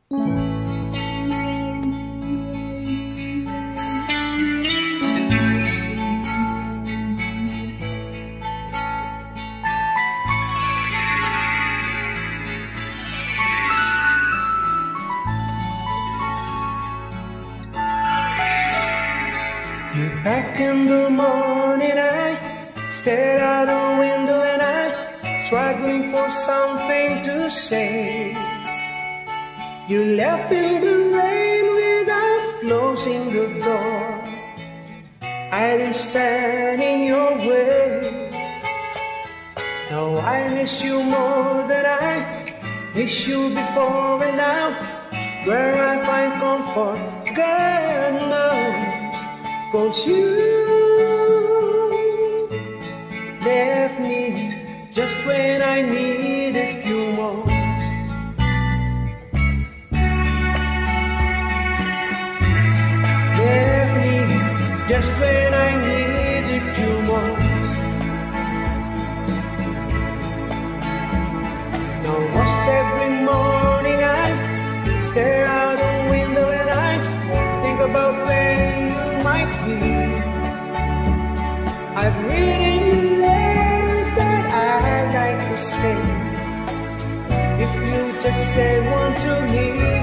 Back in the morning, I stared out the window and I struggling for something to say. You left in the rain without closing the door. I didn't stand in your way. Now I miss you more than I miss you before, and now where I find comfort, God knows. 'Cause you left me just when I needed you most. Left me just when I needed you most. Now almost every morning I stare out the window and I think about when might be. I've written letters that I'd like to say. If you just said one to me,